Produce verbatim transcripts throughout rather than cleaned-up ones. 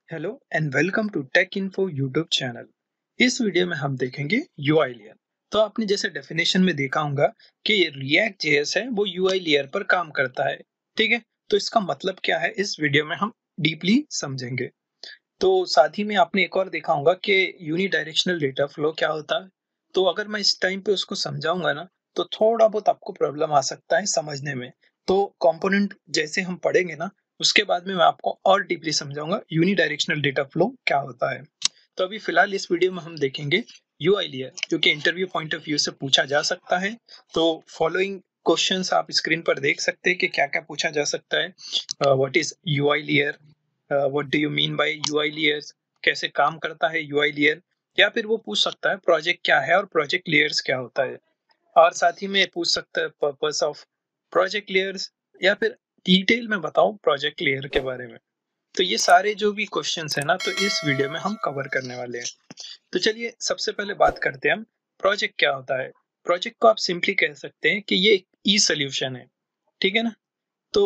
Hello and welcome to tech info YouTube channel. इस video में हम देखेंगे यूआई लेयर। तो आपने जैसे डेफिनेशन में देखा होगा कि रिएक्ट जेएस है वो यूआई लेयर पर काम करता है। ठीक है, तो इसका मतलब क्या है इस वीडियो में हम डीपली समझेंगे। तो साथ ही में आपने एक और देखा होगा कि यूनी डायरेक्शनल डेटा फ्लो क्या होता है। तो अगर मैं इस टाइम पे उसको समझाऊंगा ना तो थोड़ा बहुत आपको प्रॉब्लम आ सकता है समझने में। तो कंपोनेंट जैसे हम पढ़ेंगे ना उसके बाद में मैं आपको और डीपली समझाऊंगा यूनी डायरेक्शनल डेटा फ्लो क्या होता है। तो अभी फिलहाल इस वीडियो में हम देखेंगे यूआई लेयर जो कि इंटरव्यू पॉइंट ऑफ व्यू से पूछा जा सकता है। तो फॉलोइंग क्वेश्चंस आप स्क्रीन पर देख सकते हैं कि क्या क्या पूछा जा सकता है। What is UI layer, what do you mean by UI layers, कैसे काम करता है यूआई लेयर। या फिर वो पूछ सकता है प्रोजेक्ट क्या है और प्रोजेक्ट लेयर्स क्या होता है। और साथ ही में पूछ सकता है पर्पस ऑफ प्रोजेक्ट लेयर्स, या फिर डिटेल में बताओ प्रोजेक्ट लेयर के बारे में। तो ये सारे जो भी क्वेश्चंस है ना तो इस वीडियो में हम कवर करने वाले हैं। तो चलिए सबसे पहले बात करते हैं हम प्रोजेक्ट क्या होता है। प्रोजेक्ट को आप सिंपली कह सकते हैं कि ये एक ई सोल्यूशन है। ठीक है ना। तो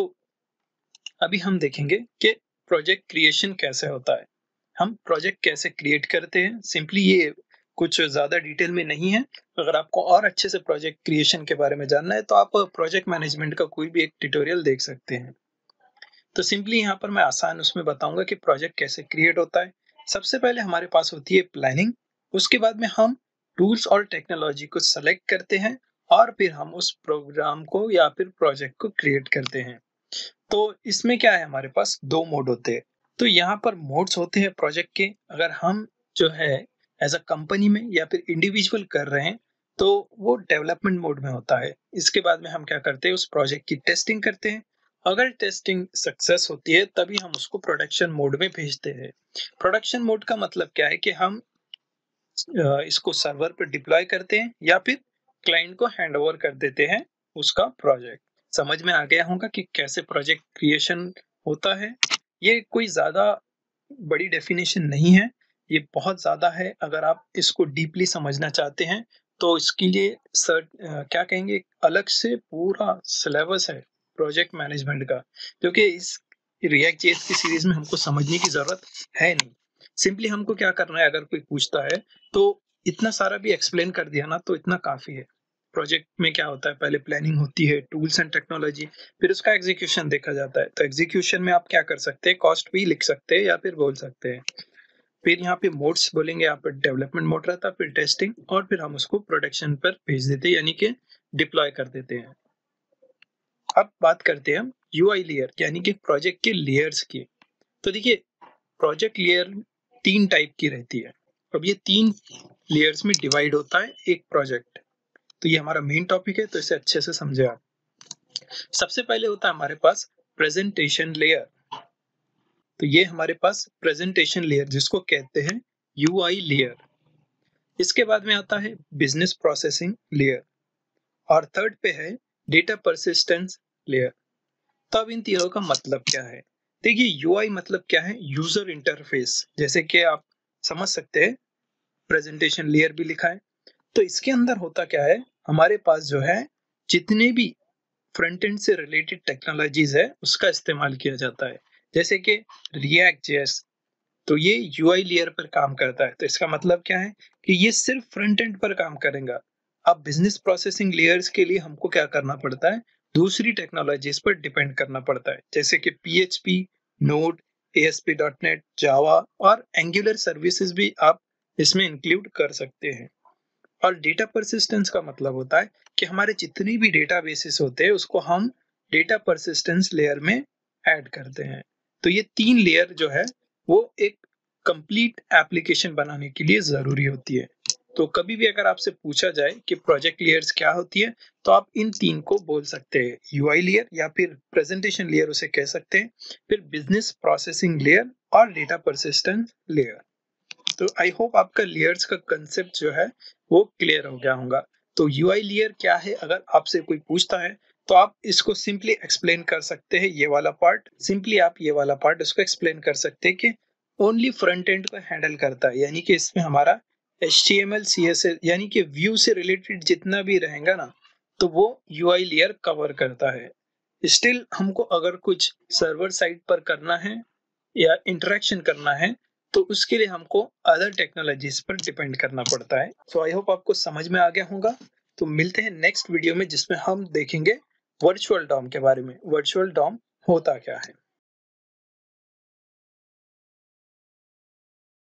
अभी हम देखेंगे कि प्रोजेक्ट क्रिएशन कैसे होता है, हम प्रोजेक्ट कैसे क्रिएट करते हैं। सिंपली ये कुछ ज्यादा डिटेल में नहीं है। अगर आपको और अच्छे से प्रोजेक्ट क्रिएशन के बारे में जानना है तो आप प्रोजेक्ट मैनेजमेंट का कोई भी एक ट्यूटोरियल देख सकते हैं। तो सिंपली यहाँ पर मैं आसान उसमें बताऊंगा कि प्रोजेक्ट कैसे क्रिएट होता है। सबसे पहले हमारे पास होती है प्लानिंग। उसके बाद में हम टूल्स और टेक्नोलॉजी को सेलेक्ट करते हैं और फिर हम उस प्रोग्राम को या फिर प्रोजेक्ट को क्रिएट करते हैं। तो इसमें क्या है, हमारे पास दो मोड होते हैं। तो यहाँ पर मोड्स होते हैं प्रोजेक्ट के। अगर हम जो है एज अ कंपनी में या फिर इंडिविजुअल कर रहे हैं तो वो डेवलपमेंट मोड में होता है। इसके बाद में हम क्या करते हैं, उस प्रोजेक्ट की टेस्टिंग करते हैं। अगर टेस्टिंग सक्सेस होती है तभी हम उसको प्रोडक्शन मोड में भेजते हैं। प्रोडक्शन मोड का मतलब क्या है कि हम इसको सर्वर पर डिप्लॉय करते हैं या फिर क्लाइंट को हैंड ओवर कर देते हैं उसका प्रोजेक्ट। समझ में आ गया होगा कि कैसे प्रोजेक्ट क्रिएशन होता है। ये कोई ज्यादा बड़ी डेफिनेशन नहीं है, ये बहुत ज्यादा है। अगर आप इसको डीपली समझना चाहते हैं तो इसके लिए सर क्या कहेंगे, अलग से पूरा सिलेबस है प्रोजेक्ट मैनेजमेंट का, क्योंकि इस रिएक्ट जेएस की सीरीज में हमको समझने की जरूरत है नहीं। सिंपली हमको क्या करना है, अगर कोई पूछता है तो इतना सारा भी एक्सप्लेन कर दिया ना तो इतना काफी है। प्रोजेक्ट में क्या होता है, पहले प्लानिंग होती है, टूल्स एंड टेक्नोलॉजी, फिर उसका एग्जीक्यूशन देखा जाता है। तो एग्जीक्यूशन में आप क्या कर सकते हैं, कॉस्ट भी लिख सकते हैं या फिर बोल सकते हैं। फिर यहाँ पे मोड्स बोलेंगे, यहाँ पर डेवलपमेंट मोड रहता है, फिर टेस्टिंग, और फिर हम उसको प्रोडक्शन पर भेज देते हैं यानी कि डिप्लॉय कर देते हैं। अब बात करते हैं हम यूआई लेयर यानी कि प्रोजेक्ट के लेयर्स की। तो देखिए प्रोजेक्ट लेयर तीन टाइप की रहती है। अब ये तीन लेयर्स में डिवाइड होता है एक प्रोजेक्ट। तो ये हमारा मेन टॉपिक है तो इसे अच्छे से समझे आप। सबसे पहले होता है हमारे पास प्रेजेंटेशन लेयर। तो ये हमारे पास प्रेजेंटेशन लेयर जिसको कहते हैं यूआई लेयर। इसके बाद में आता है बिजनेस प्रोसेसिंग लेयर और थर्ड पे है डेटा परसिस्टेंस लेयर। तो अब इन तीनों का मतलब क्या है। देखिए यूआई मतलब क्या है, यूजर इंटरफेस, जैसे कि आप समझ सकते हैं प्रेजेंटेशन लेयर भी लिखा है। तो इसके अंदर होता क्या है, हमारे पास जो है जितने भी फ्रंट एंड से रिलेटेड टेक्नोलॉजीज है उसका इस्तेमाल किया जाता है। जैसे कि रिएक्ट जेएस, तो ये यूआई लेयर पर काम करता है। तो इसका मतलब क्या है कि ये सिर्फ फ्रंट एंड पर काम करेगा। अब बिजनेस प्रोसेसिंग लेयर्स के लिए हमको क्या करना पड़ता है, दूसरी टेक्नोलॉजीज पर डिपेंड करना पड़ता है, जैसे कि PHP, node, ASP dot net, Java और एंगुलर सर्विसेज भी आप इसमें इंक्लूड कर सकते हैं। और डेटा परसिस्टेंस का मतलब होता है कि हमारे जितने भी डेटाबेसेस होते हैं उसको हम डेटा परसिस्टेंस लेयर में ऐड करते हैं। तो ये तीन लेयर जो है वो एक कंप्लीट एप्लीकेशन बनाने के लिए जरूरी होती है। तो कभी भी अगर आपसे पूछा जाए कि प्रोजेक्ट लेयर्स क्या होती है तो आप इन तीन को बोल सकते हैं, यूआई लेयर या फिर प्रेजेंटेशन लेयर उसे कह सकते हैं, फिर बिजनेस प्रोसेसिंग लेयर और डेटा परसिस्टेंस लेयर। तो आई होप आपका लेयर्स का कंसेप्ट जो है वो क्लियर हो गया होगा। तो यूआई लेयर क्या है, अगर आपसे कोई पूछता है तो आप इसको सिंपली एक्सप्लेन कर सकते हैं। ये वाला पार्ट सिंपली आप ये वाला पार्ट इसको एक्सप्लेन कर सकते हैं कि ओनली फ्रंट एंड को हैंडल करता है, यानी कि इसमें हमारा एचटीएमएल सीएसएस यानी कि व्यू से रिलेटेड जितना भी रहेगा ना तो वो यूआई लेयर कवर करता है। स्टिल हमको अगर कुछ सर्वर साइड पर करना है या इंटरेक्शन करना है तो उसके लिए हमको अदर टेक्नोलॉजीज पर डिपेंड करना पड़ता है। सो आई होप आपको समझ में आ गया होगा। तो मिलते हैं नेक्स्ट वीडियो में जिसमें हम देखेंगे वर्चुअल डॉम के बारे में। वर्चुअल डॉम होता क्या है।